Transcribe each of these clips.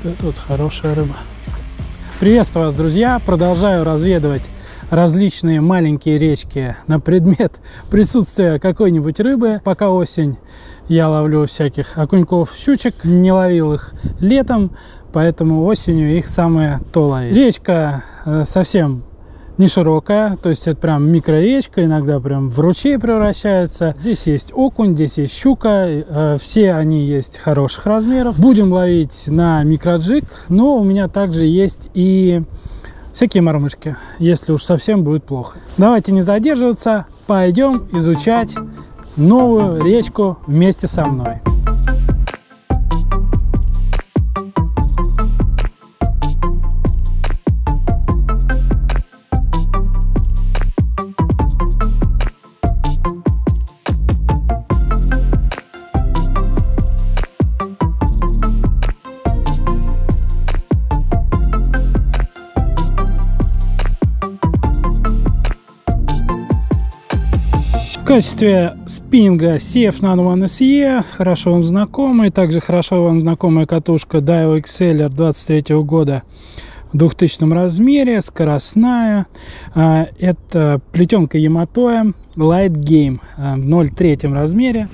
Это вот хорошая рыба. Приветствую вас, друзья! Продолжаю разведывать различные маленькие речки на предмет присутствия какой-нибудь рыбы. Пока осень, я ловлю всяких окуньков, щучек. Не ловил их летом, поэтому осенью их самое то ловить. Речка совсем не широкая, то есть это прям микроречка, иногда прям в ручей превращается. Здесь есть окунь, здесь есть щука, все они есть хороших размеров. Будем ловить на микроджиг, но у меня также есть и всякие мормышки, если уж совсем будет плохо. Давайте не задерживаться, пойдем изучать новую речку вместе со мной. В качестве спиннинга CF Nano One SE хорошо вам знакомый, также хорошо вам знакомая катушка Daiwa Exceller 23 года в 2000 размере, скоростная. Это плетенка Yamato Light Game в 0,3 размере.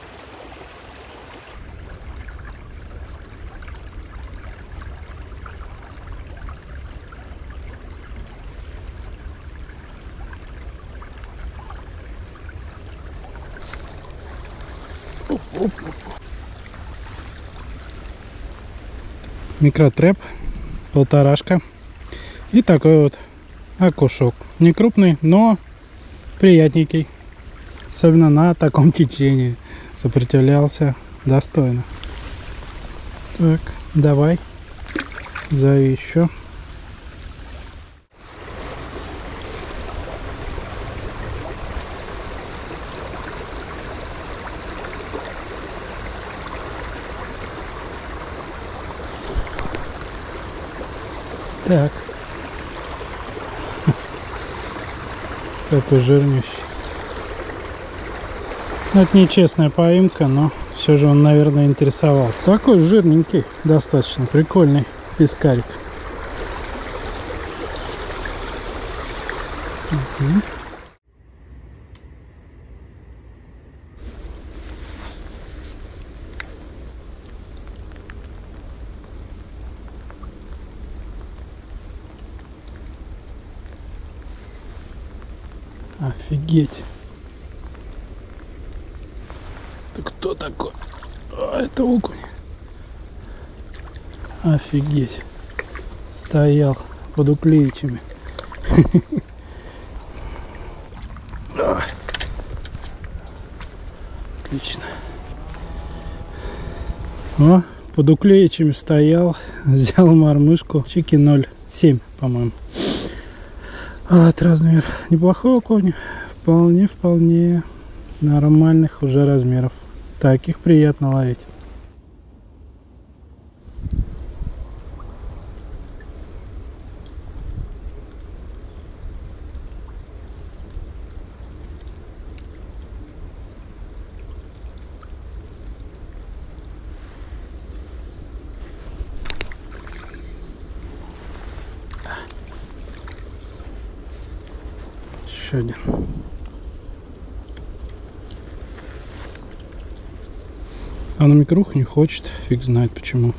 Микротрэп, полторашка. И такой вот окушок. Не крупный, но приятненький. Особенно на таком течении. Сопротивлялся достойно. Так, давай. Зови еще. Так. Какой жирнющий. Это нечестная поимка, но все же он, наверное, интересовался. Такой жирненький, достаточно прикольный пескарик. Офигеть. Ты кто такой? Это окунь. Офигеть. Стоял под уклеичами. Отлично. О, под уклеичами стоял. Взял мормышку. Чики 0,7, по-моему. Размер неплохой окунь, вполне нормальных уже размеров. Таких приятно ловить. Еще один. А на микрух не хочет, фиг знает почему.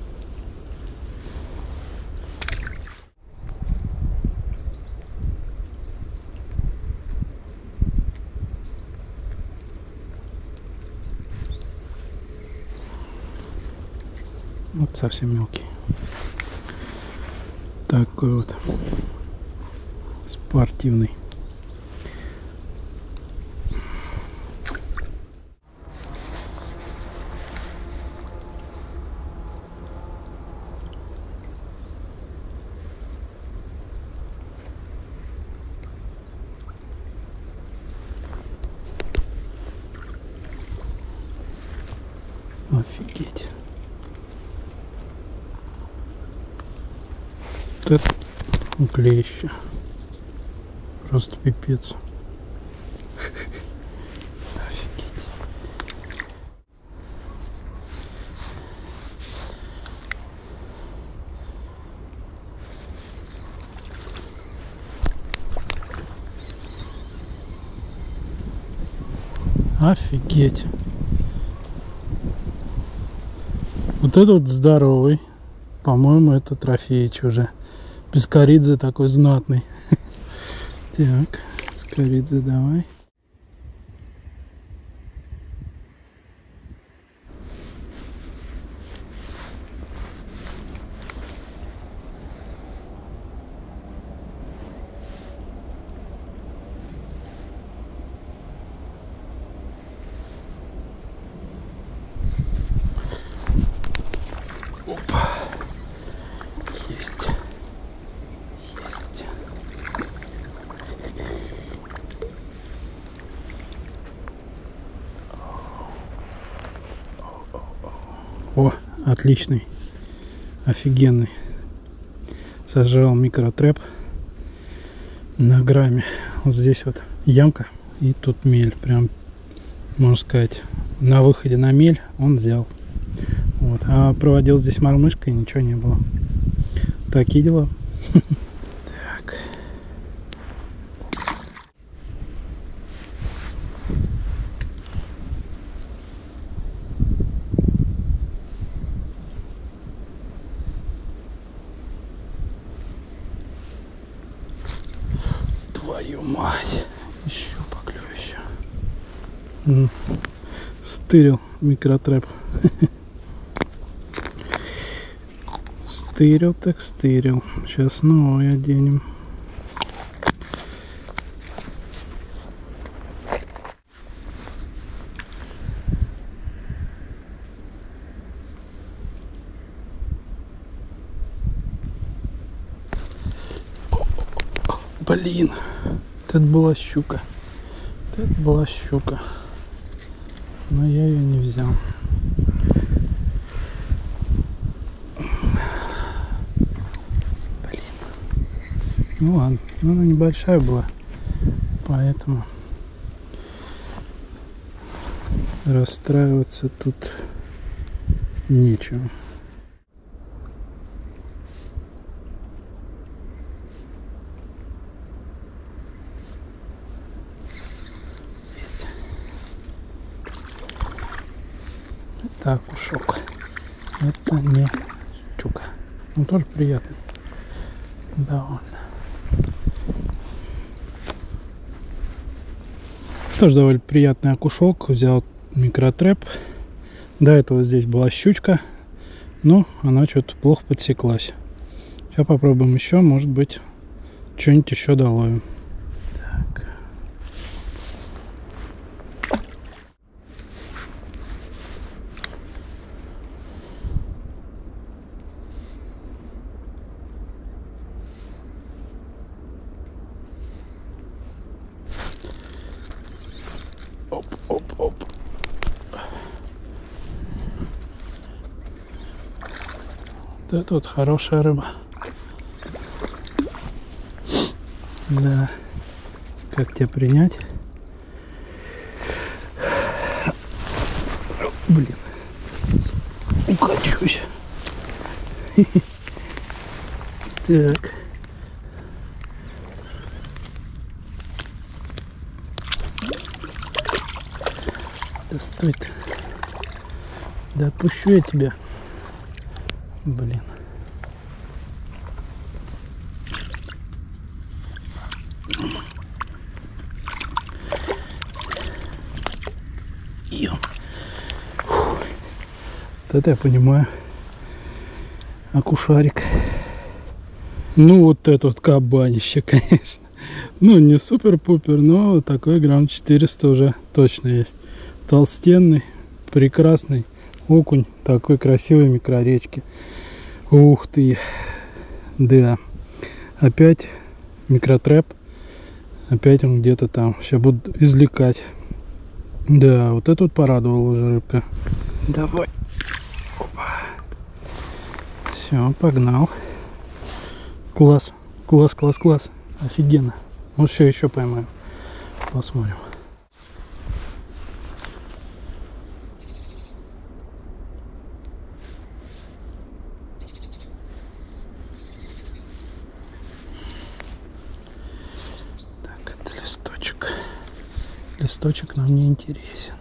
Вот совсем мелкий. Такой вот спортивный. Офигеть. Вот это уклеище. Просто пипец. Офигеть. Офигеть. Вот этот здоровый. По-моему, это трофеич уже. Пескаридзе такой знатный. Так, пескаридзе давай. Опа. Есть. Есть. О, отличный. Офигенный. Сожрал микротрэп на грамме. Вот здесь вот ямка и тут мель. Прям, можно сказать, на выходе на мель он взял. Вот. А проводил здесь мормышкой, ничего не было. Такие дела. Так. Твою мать. Еще поклевище. Стырил микротрэп. Стырил так стырил. Сейчас новый оденем. Блин, это была щука. Это была щука. Но я ее не взял. Блин. Ну ладно, но она небольшая была. Поэтому расстраиваться тут нечего. Это окушок. Это не щука. Он тоже приятный. Довольно. Тоже довольно приятный окушок. Взял микротрэп. До этого здесь была щучка, но она что-то плохо подсеклась. Сейчас попробуем еще. Может быть, что-нибудь еще доловим. Так. Оп-оп-оп. Да, тут хорошая рыба. Да. Как тебя принять? Блин. Укачусь. Так. Да стой ты. Да отпущу я тебя. Блин. Вот это я понимаю. Окушарик. Ну вот этот кабанище, конечно. Ну не супер-пупер, но такой грамм 400 уже точно есть. Толстенный, прекрасный окунь такой красивой микроречки. Ух ты. Да. Опять микротрэп. Опять он где-то там. Сейчас буду извлекать. Да, вот это вот порадовала уже рыбка. Давай. Опа. Все, погнал. Класс. Класс, класс, класс. Офигенно. Вот все еще поймаем. Посмотрим. листочек нам не интересен.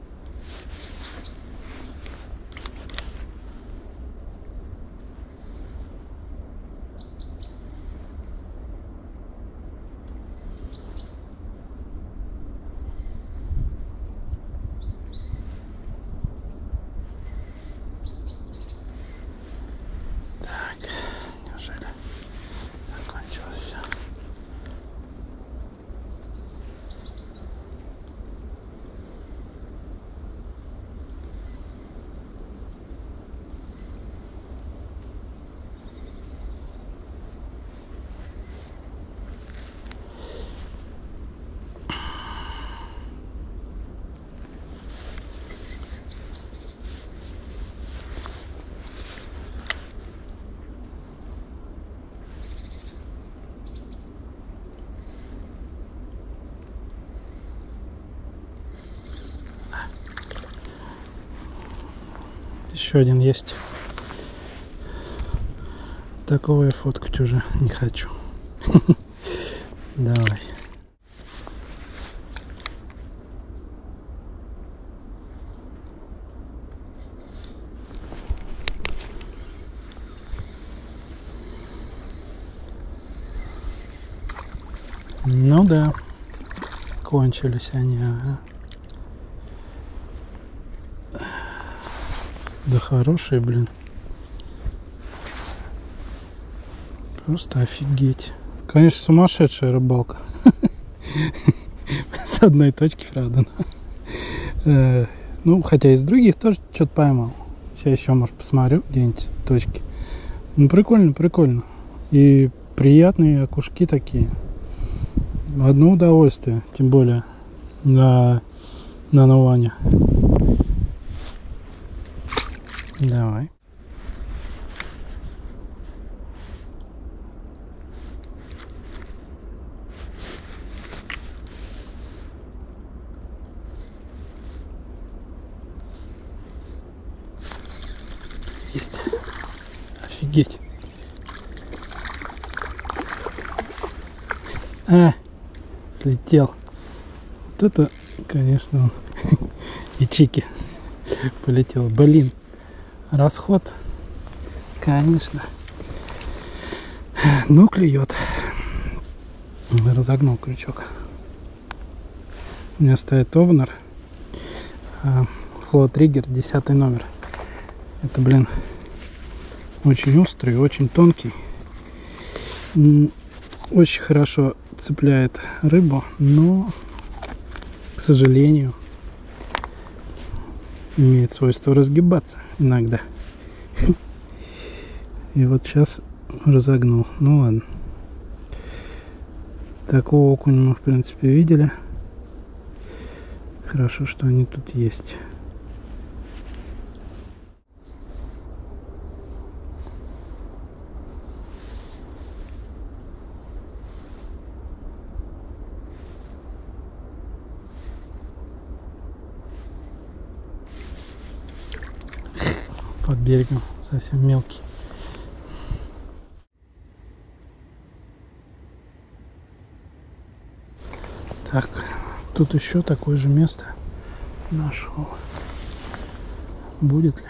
Еще один есть. Такого я фоткать уже не хочу. Давай. Ну да, кончились они, ага. Да хорошие, блин. Просто офигеть. Конечно, сумасшедшая рыбалка. С одной точки, правда. Ну, хотя из других тоже что-то поймал. Сейчас еще, может, посмотрю где-нибудь точки. Ну, прикольно, прикольно. И приятные окушки такие. Одно удовольствие, тем более на Нуане. Давай. Есть. Офигеть. Слетел. Вот это, конечно, и чики полетел. Блин. Расход, конечно. Ну, клюет. Разогнул крючок. У меня стоит овнер. Flow Trigger 10 номер. Это, блин, очень острый, очень тонкий. Очень хорошо цепляет рыбу, но, к сожалению, имеет свойство разгибаться иногда. И вот сейчас разогнул. Ну ладно. Такого окуня мы, в принципе, видели. Хорошо, что они тут есть. Под берегом совсем мелкий. Так, тут еще такое же место нашел. Будет ли?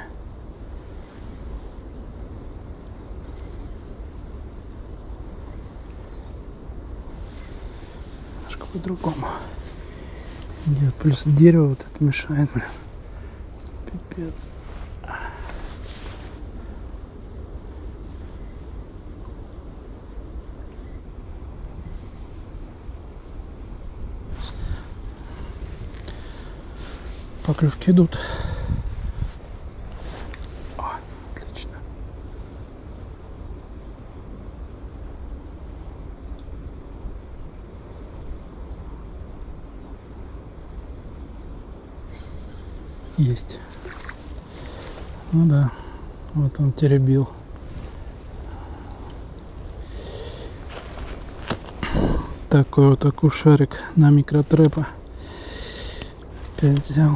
Немножко по-другому. Нет, плюс дерево вот это мешает, блин. Пипец. Поклевки идут. О, отлично. Есть. Ну да, вот он теребил. Такой вот акушерик на микротрэпа. Опять взял.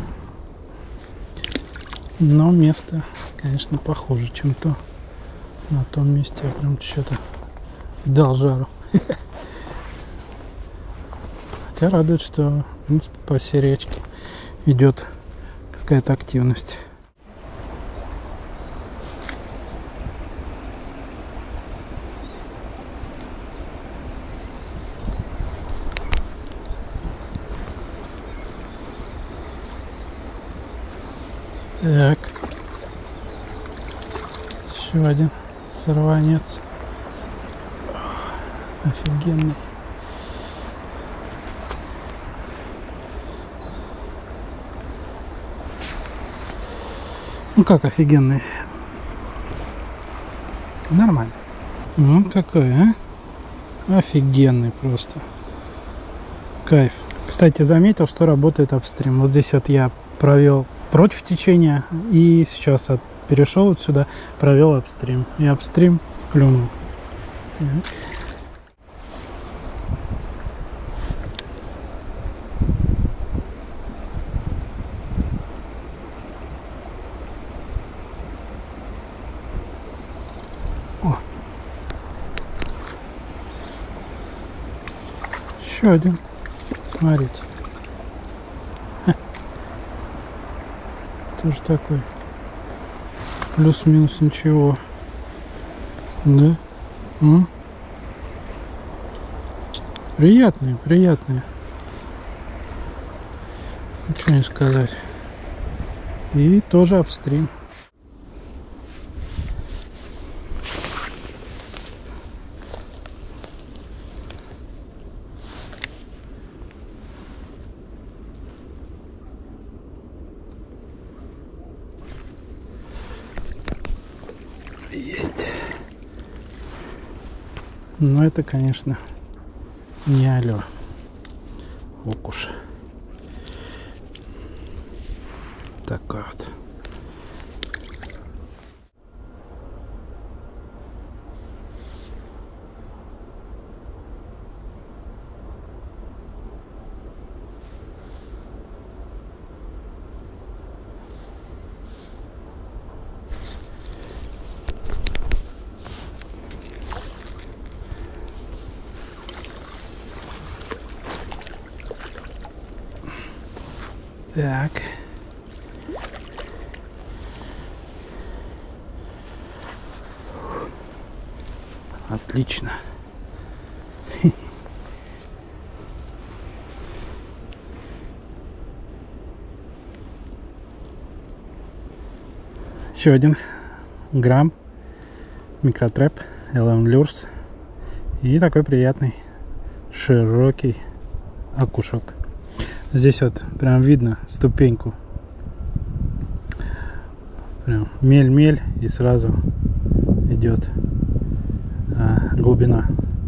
Но место, конечно, похоже, чем то. На том месте я прям что-то дал жару. Хотя радует, что, в принципе, по всей речке идет какая-то активность. Так. Еще один сорванец. Офигенный. Ну как офигенный? Нормально. Ну какой, а? Офигенный просто. Кайф. Кстати, заметил, что работает апстрим. Вот здесь вот я провел против течения и сейчас перешел вот сюда, провел апстрим. И апстрим клюнул. Так. О. Еще один. Смотрите. Тоже такой. Плюс-минус ничего. Да? Приятные, приятные. Ничего не сказать. И тоже апстрим. Есть. Но это, конечно, не алё. Окуш. Такой вот. Так. Отлично. Еще один грамм микротрэп LM Lures и такой приятный широкий окушок. Здесь вот прям видно ступеньку, прям мель-мель, и сразу идет глубина.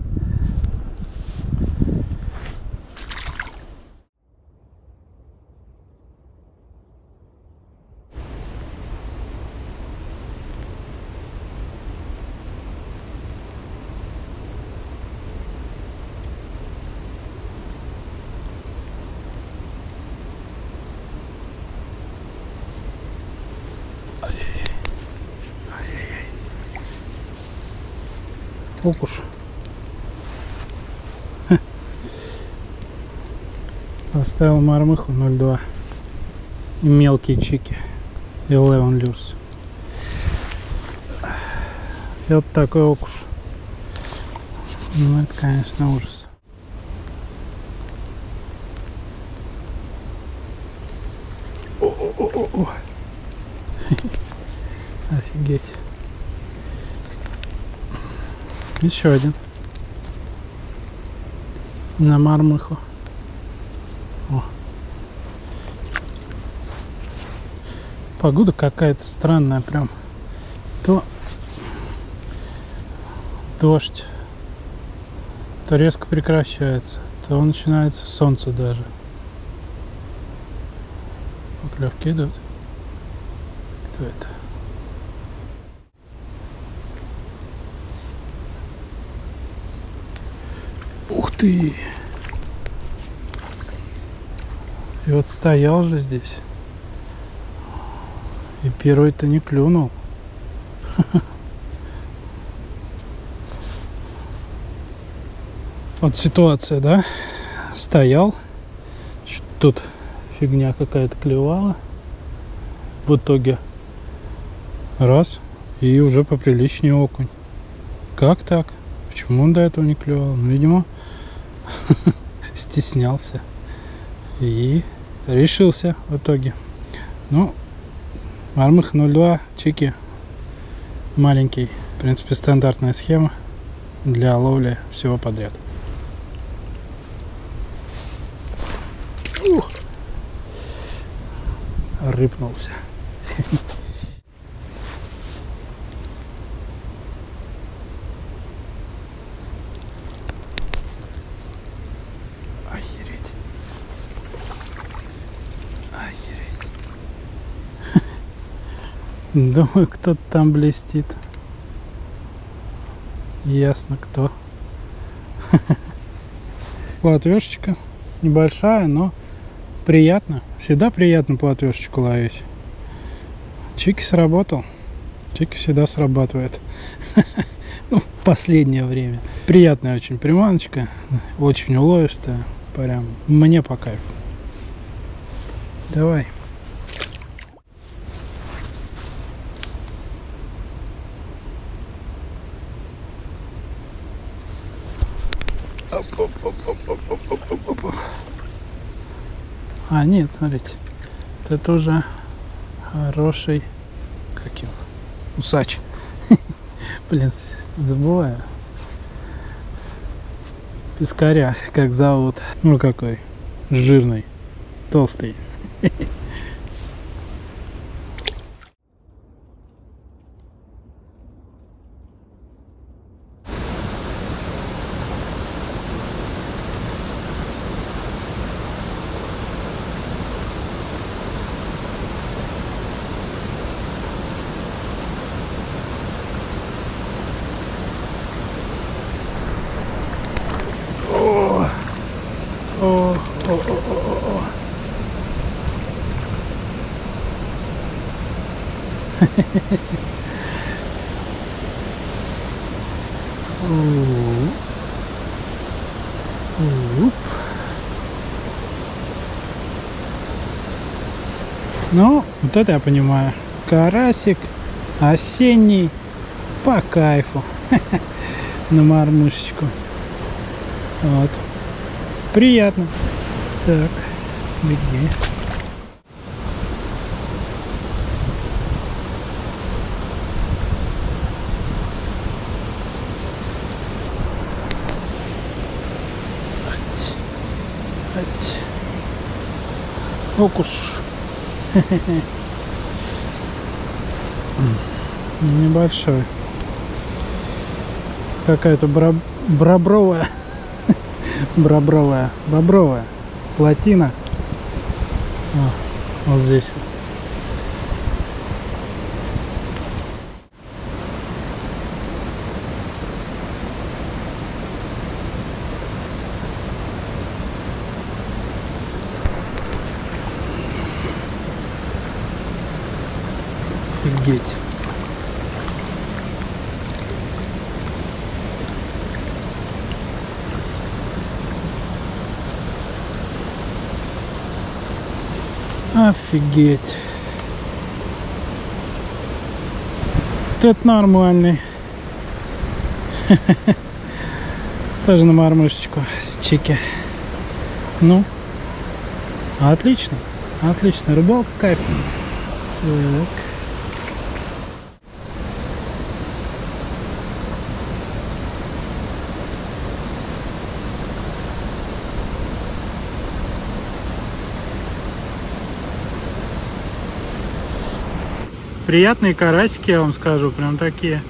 Окуш. Поставил мормыху 0,2 и мелкие чики 11 Lures. И вот такой окуш. Ну это, конечно, ужас. О-о-о-о. Офигеть. Еще один. На мормыху. О. Погода какая-то странная прям. То дождь, то резко прекращается, то начинается солнце даже. Поклевки идут. Кто это? Ух ты! И вот стоял же здесь. И первый-то не клюнул. Вот ситуация, да? стоял. Тут фигня какая-то клевала. В итоге раз, и уже поприличнее окунь. Как так? Почему он до этого не клевал? Ну, видимо, стеснялся. И решился в итоге. Ну, Мормых 0.2, чики маленький. В принципе, стандартная схема для ловли всего подряд. Ух! Рыпнулся. Охереть. Охереть. Думаю, кто-то там блестит. Ясно, кто. Плотвешечка небольшая, но приятно. Всегда приятно плотвешечку ловить. Чики сработал. Чики всегда срабатывает. Ну, в последнее время. Приятная очень приманочка. Очень уловистая. Прям мне по кайфу. Давай. А, нет, смотрите. Это уже хороший, как его, усач. Блин, забываю. Пескаря, как зовут. Ну какой, жирный, толстый. Ну, вот это я понимаю. Карасик осенний по кайфу. На мормышечку. Вот. Приятно. Так, беги. Окуш. Небольшой. Какая-то бобровая плотина. Вот здесь. Офигеть. Офигеть. Вот это нормальный. Тоже на мормышечку с чики. Ну, отлично. Отлично. Рыбалка кайф. Так. Приятные карасики, я вам скажу, прям такие.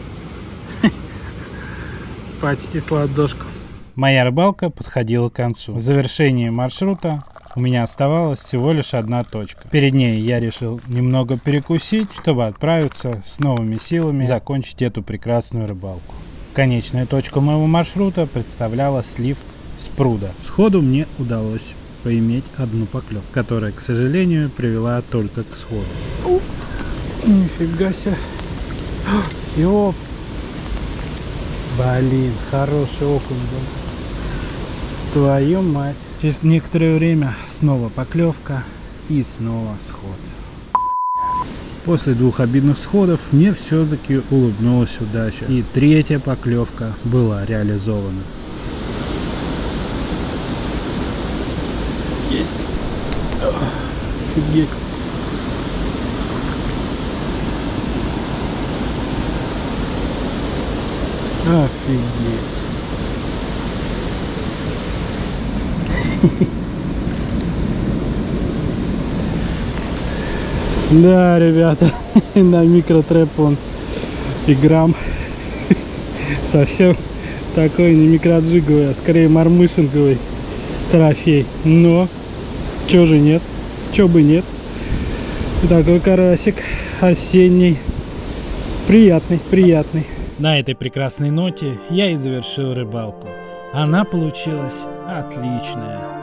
Почти с ладошку. Моя рыбалка подходила к концу. В завершении маршрута у меня оставалась всего лишь одна точка. Перед ней я решил немного перекусить, чтобы отправиться с новыми силами и закончить эту прекрасную рыбалку. Конечная точка моего маршрута представляла слив с пруда. Сходу мне удалось поиметь одну поклевку, которая, к сожалению, привела только к сходу. Нифига себе. Ёп. Блин, хороший окунь был. Твою мать. Через некоторое время снова поклевка и снова сход. После 2 обидных сходов мне все-таки улыбнулась удача. И 3-я поклевка была реализована. Есть. Офигеть. Офигеть. Да, ребята, на микротрэп он и грамм. Совсем такой не микроджиговый, а скорее мормышинговый трофей. Но, чё же нет, чё бы нет. Такой карасик осенний. Приятный, приятный. На этой прекрасной ноте я и завершил рыбалку. Она получилась отличная.